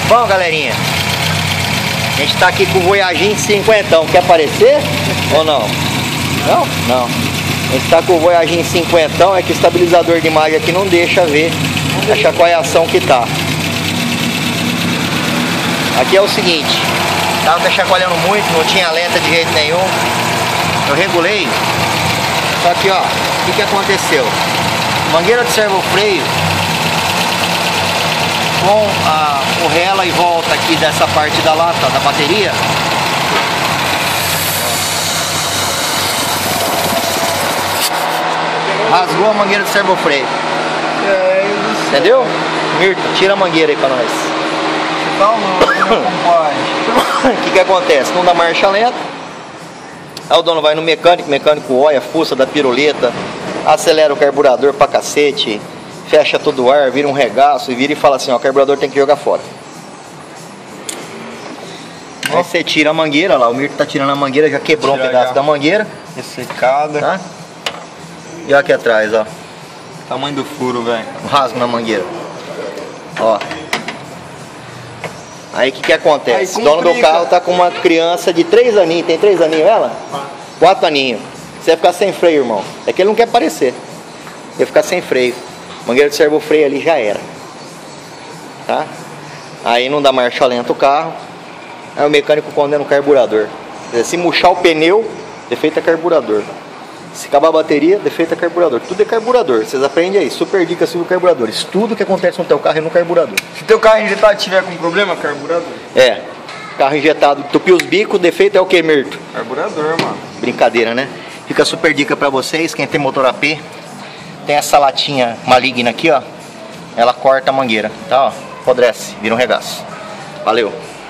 Bom, galerinha, a gente tá aqui com o Voyagin 50, quer aparecer ou não? Não? Não. A gente tá com o Voyagin 50, é que o estabilizador de imagem aqui não deixa ver a chacoalhação que tá. Aqui é o seguinte, tava chacoalhando muito, não tinha alerta de jeito nenhum. Eu regulei, só que ó, o que aconteceu? Mangueira de servofreio com o rela e volta aqui dessa parte da lata da bateria, rasgou a mangueira de servofreio. Entendeu? Mirto, tira a mangueira aí pra nós. O que acontece? Não dá marcha lenta. Aí o dono vai no mecânico, o mecânico olha, fuça da piruleta, acelera o carburador pra cacete, fecha todo o ar, vira um regaço e vira e fala assim, ó, o carburador tem que jogar fora. Aí você tira a mangueira lá, o Mirto tá tirando a mangueira, já quebrou um pedaço da mangueira. Ressecada. Tá? E olha aqui atrás, ó. Tamanho do furo, velho. Um rasgo na mangueira. Ó. Aí o que acontece? O dono do carro tá com uma criança de 3 aninhos. Tem 3 aninhos ela? 4 aninhos. Você vai ficar sem freio, irmão. É que ele não quer aparecer. Vai ficar sem freio. Mangueira de servofreio ali já era. Tá? Aí não dá marcha lenta o carro. Aí o mecânico condena o carburador. Se murchar o pneu, defeito é carburador. Se acabar a bateria, defeito é carburador. Tudo é carburador. Vocês aprendem aí. Super dica sobre carburadores. Tudo que acontece no teu carro é no carburador. Se teu carro injetado tiver com problema, carburador. É. Carro injetado, entupiu os bicos, defeito é o que, Mirto? Carburador, mano. Brincadeira, né? Fica super dica pra vocês. Quem tem motor AP, tem essa latinha maligna aqui, ó. Ela corta a mangueira, tá? Ó, apodrece, vira um regaço. Valeu.